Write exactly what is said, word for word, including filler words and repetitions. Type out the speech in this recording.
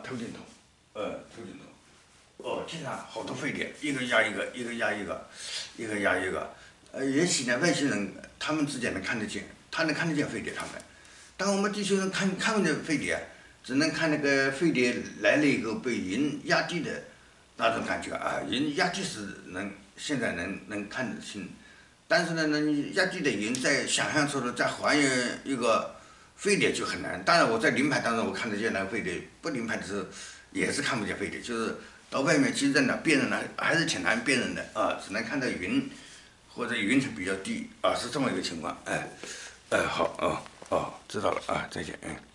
头顶头，呃，头顶头。哦，天上好多飞碟，一个压一个，一个压一个，一个压一个。呃，也许呢，外星人他们之间能看得见，他能看得见飞碟，他们。但我们地球人看看不见飞碟，只能看那个飞碟来了以后被云压低的那种感觉啊，云压低是能现在能能看得清，但是呢，那你压低的云在想象出来再还原一个飞碟就很难。当然我在临盘当中我看得见那个飞碟，不临盘的时候也是看不见飞碟，就是到外面其实呢辨认呢还是挺难辨认的啊，只能看到云或者云层比较低啊，是这么一个情况，哎，哎好哦哦知道了啊，再见嗯。